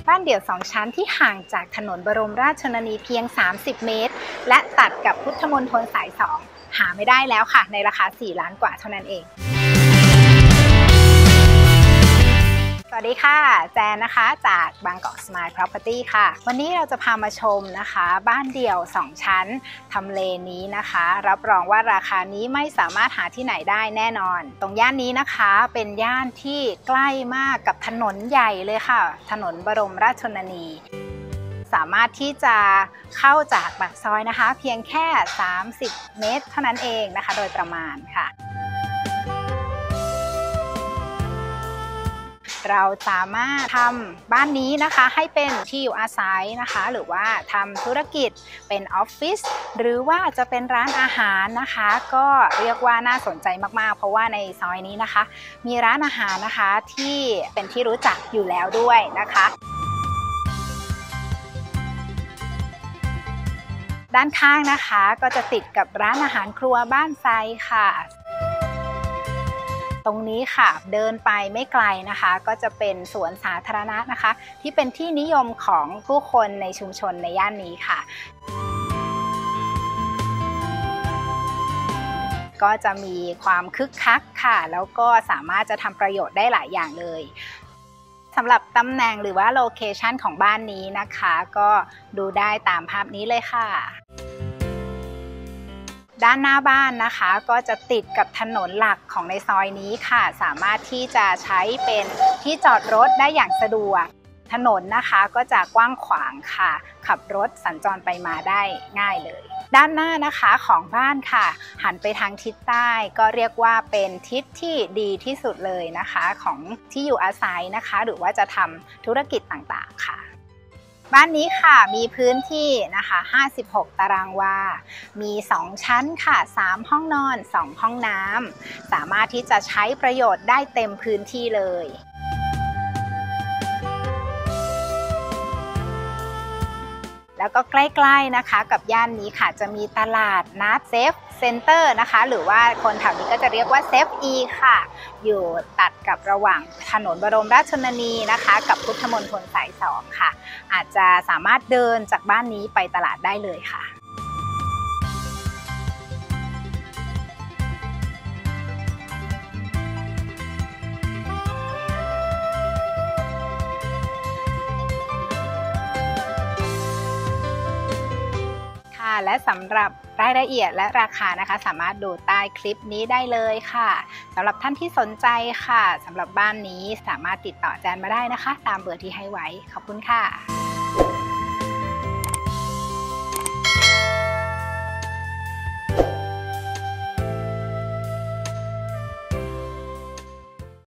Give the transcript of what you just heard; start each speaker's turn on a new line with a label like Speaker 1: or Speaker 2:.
Speaker 1: บ้านเดี่ยว2ชั้นที่ห่างจากถนนบรมราชชนนีเพียง30เมตรและตัดกับพุทธมณฑลสาย2หาไม่ได้แล้วค่ะในราคา4 ล้านกว่าเท่านั้นเองสวัสดีค่ะแจนนะคะจากบางกอกสมาย Property ค่ะวันนี้เราจะพามาชมนะคะบ้านเดี่ยว2ชั้นทำเลนี้นะคะรับรองว่าราคานี้ไม่สามารถหาที่ไหนได้แน่นอนตรงย่านนี้นะคะเป็นย่านที่ใกล้มากกับถนนใหญ่เลยค่ะถนนบรมราชชนนีสามารถที่จะเข้าจากปากซอยนะคะเพียงแค่30เมตรเท่านั้นเองนะคะโดยประมาณค่ะเราสามารถทำบ้านนี้นะคะให้เป็นที่อยู่อาศัยนะคะหรือว่าทำธุรกิจเป็นออฟฟิศหรือว่าจะเป็นร้านอาหารนะคะก็เรียกว่าน่าสนใจมากๆเพราะว่าในซอยนี้นะคะมีร้านอาหารนะคะที่เป็นที่รู้จักอยู่แล้วด้วยนะคะด้านข้างนะคะก็จะติดกับร้านอาหารครัวบ้านไซค่ะตรงนี้ค่ะเดินไปไม่ไกลนะคะก็จะเป็นสวนสาธารณะนะคะที่เป็นที่นิยมของผู้คนในชุมชนในย่านนี้ค่ะก็จะมีความคึกคักค่ะแล้วก็สามารถจะทำประโยชน์ได้หลายอย่างเลยสำหรับตำแหน่งหรือว่าโลเคชันของบ้านนี้นะคะก็ดูได้ตามภาพนี้เลยค่ะด้านหน้าบ้านนะคะก็จะติดกับถนนหลักของในซอยนี้ค่ะสามารถที่จะใช้เป็นที่จอดรถได้อย่างสะดวกถนนนะคะก็จะกว้างขวางค่ะขับรถสัญจรไปมาได้ง่ายเลยด้านหน้านะคะของบ้านค่ะหันไปทางทิศใต้ก็เรียกว่าเป็นทิศที่ดีที่สุดเลยนะคะของที่อยู่อาศัยนะคะหรือว่าจะทำธุรกิจต่างๆค่ะบ้านนี้ค่ะมีพื้นที่นะคะ56 ตารางวามี2ชั้นค่ะ3ห้องนอน2ห้องน้ำสามารถที่จะใช้ประโยชน์ได้เต็มพื้นที่เลยแล้วก็ใกล้ๆนะคะกับย่านนี้ค่ะจะมีตลาดนัดเซฟเซ็นเตอร์นะคะหรือว่าคนแถวนี้ก็จะเรียกว่าเซฟอีค่ะอยู่ตัดกับระหว่างถนนบรมราชชนนีนะคะกับพุทธมณฑลสาย2ค่ะอาจจะสามารถเดินจากบ้านนี้ไปตลาดได้เลยค่ะและสำหรับรายละเอียดและราคานะคะสามารถดูใต้คลิปนี้ได้เลยค่ะสำหรับท่านที่สนใจค่ะสำหรับบ้านนี้สามารถติดต่อแจนมาได้นะคะตามเบอร์ที่ให้ไว้ขอบคุณค่ะ